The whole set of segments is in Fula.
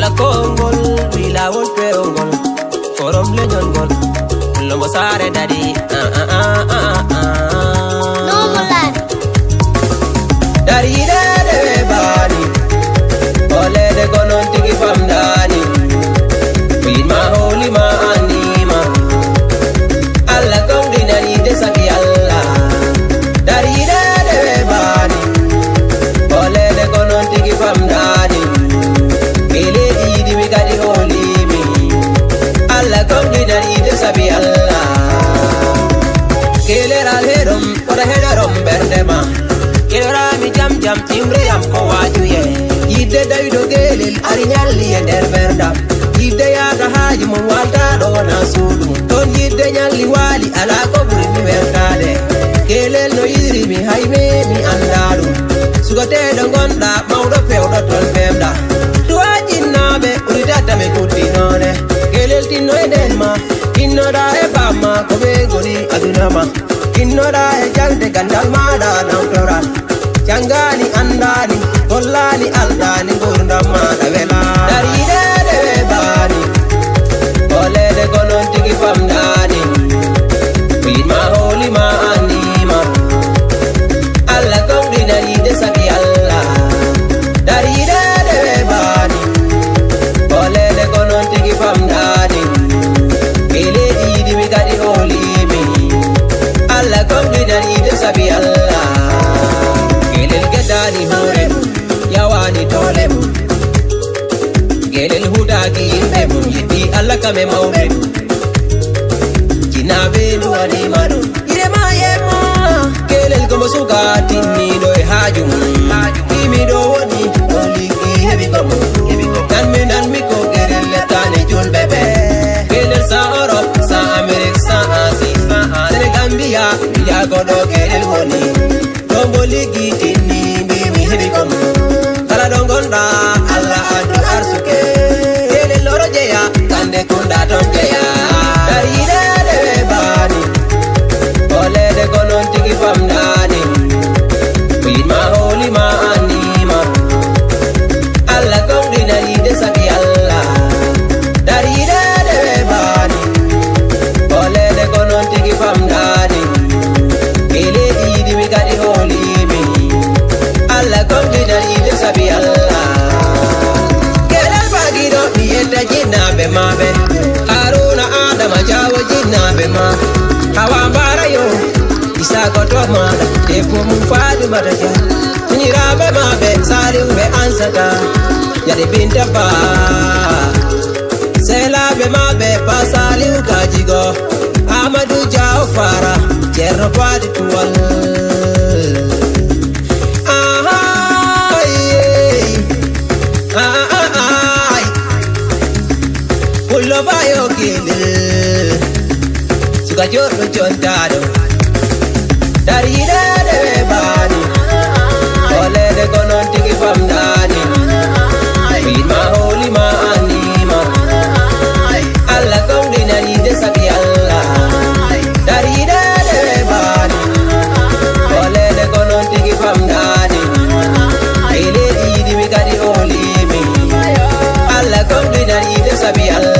Wala kongol, wila wolpe ongol, forum lenyon gol, lombo sare daddy. No mulan. Dari de bani, ole de konon tigi fam dani. Win ma holy ma anima, alla kong dinani de saki alla. Dari de bani, ole de konon tigi fam dani. Kele di mi kadi holy mi, alla kong dinani de sabi alla. Kele ral herum, ora hedarom berdema. Kera mi jam timre yam ko waju ye. Ide daydo gelil ari nyalli e der berda. Ide ya da haji mon walta do na sudu. Ton ide nyalli wali ala ko buri mi berkade. Kelel no idri mi hayme mi andalu. Sugate do gonda mawdo pewdo ton bemda. Tuaji nabe uridata me kuti none. Kelel tinno e denma, tinno da e bama ko be goni adunama. Tinno da e jalde gandal mada nautora. Jangani andani, kollani aldani, gurdama da vela. Dari de bani, ole de konon tigi fam dani. Win ma holy ma anima, alla kong dinani de sabi alla. Dari de bani, ole de konon tigi fam dani. Kele di mi kadi holy mi, alla kong dinani de sabi alla. Dani hore yawani tole mu gelel huda ki imbe mu yiti alla kame mawbe jinabe duani maru ire ma yema gelel gomo sugati ni do hajum kimi do woni oligi hebi gomo dan mi ko gelel letane jul bebe gelel sa Europe sa America sa Asia Senegambia ya godo gelel woni domboligi tini kala dongonda alla adu arsuke ele loro jeya kande kunda tonjeya dari de bani ole de konon tigi fam dani win ma holy ma anima alla kong dinani de sabi alla dari de bani ole de konon tigi fam dani ele di mi kadi holy mi alla kong dinani de sabi alla. Kelal bagido mi enda jinabe mabe, Haruna Adama jawo jinabe ma. Hawa mbara yo, isa koto mada, depo mufadu madaja. Nyirabe mabe, sari ube ansata, yadi binta ba. Selabe mabe, pasali ukajigo, Amadu jao fara, jerno padi tuwal. Bayo kile suka jorno chontado dari de bani ole de konon tigi fam dani win ma holy ma anima alla kong dinani de sabi alla dari de bani ole de konon tigi fam dani ele di mi kadi holy mi alla kong dinani de sabi alla.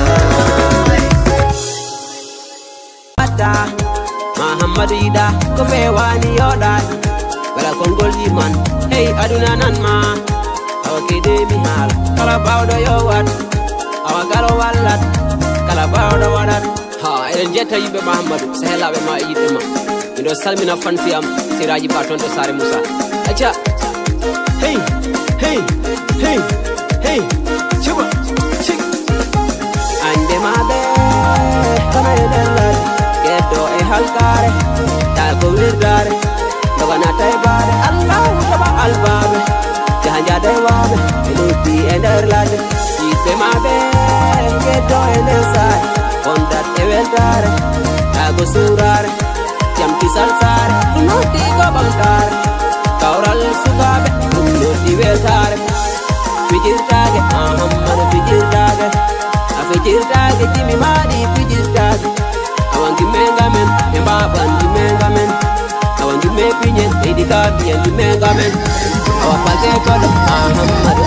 Muhammadu ida ko fe wani yodan wala kongol iman hey aduna nan ma awakede mi hala kala bawdo yowat awagalo wallat kala bawdo wadat ha eden jetta yimbe Muhammadu sehelabe ma yidde ma mido salmina fansi am siraji baton to sare Musa acha hey hey hey hey chuba chik ande ma be kana edelal do e halkare ta ko wirdare dogana tay bare Allahu taba albabe janja de wabe eluti enderlade ite mabe ke do enesai ondat e weltare ta go surare jam kisal sare inoti go bangtare kaural sugabe inoti weltare pijirtage ahammad pijirtage afijirtage timi madi pijirtage awangi mengamen embaba ndi mengamen awangi mepinyen edika bien ndi mengamen awapate kodo ahammad